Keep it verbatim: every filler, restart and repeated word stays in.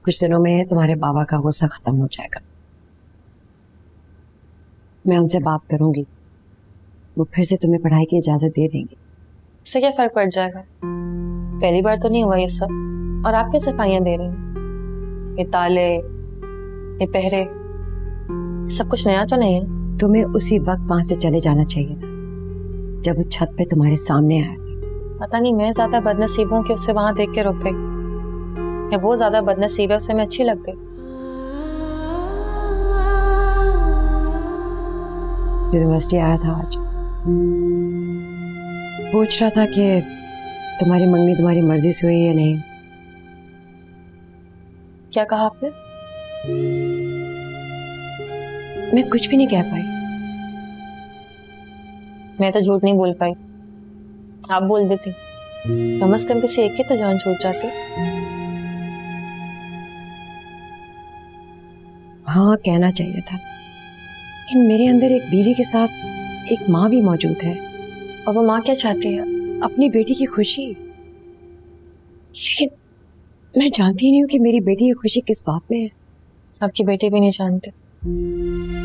कुछ दिनों में तुम्हारे बाबा का गुस्सा खत्म हो जाएगा। मैं उनसे बात करूंगी, वो फिर से तुम्हें पढ़ाई की इजाजत दे देंगे। इससे क्या फर्क पड़ जाएगा? पहली बार तो नहीं हुआ ये सब। और आप क्या सफाइयां दे रही हैं? ये ताले, ये पहरे, सब कुछ नया तो नहीं है? तुम्हें उसी वक्त वहां से चले जाना चाहिए था जब वो छत पे तुम्हारे सामने आया था। पता नहीं मैं ज्यादा बदनसीब हूँ कि उसे वहां देख के रुक गई, या वो ज्यादा बदनसीब है उसे मैं अच्छी लग गई। यूनिवर्सिटी आया था आज, पूछ रहा था कि तुम्हारी मंगनी तुम्हारी मर्जी से हुई या नहीं। क्या कहा आपने? मैं कुछ भी नहीं कह पाई। मैं तो झूठ नहीं बोल पाई, आप बोल देती। कम से कम किसी एक की तो जान छूट जाती। हाँ, कहना चाहिए था, लेकिन मेरे अंदर एक बीवी के साथ एक माँ भी मौजूद है। और वो माँ क्या चाहती है? अपनी बेटी की खुशी। लेकिन मैं जानती नहीं हूँ कि मेरी बेटी की खुशी किस बात में है। आपकी बेटी भी नहीं जानती।